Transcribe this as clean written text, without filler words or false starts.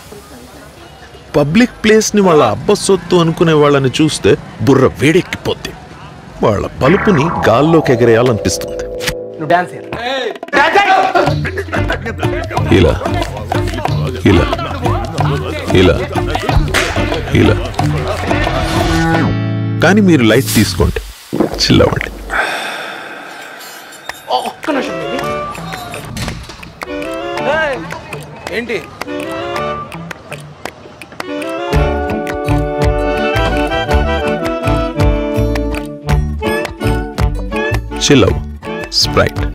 Public ప్లేస్ని వాళ్ళ అబ్బ సొత్తు అనుకునే వాళ్ళని చూస్తే బుర్ర వేడెక్కిపోద్ది. వాళ్ళ పలుపుని గాల్లోకి ఎగరేయాలనిపిస్తుంది. ఇలా ఇలా ఇలా ఇలా. కానీ మీరు లైట్ తీసుకోండి, చిల్లవండి. ఏంటి చిల్లవు. స్ప్రైట్.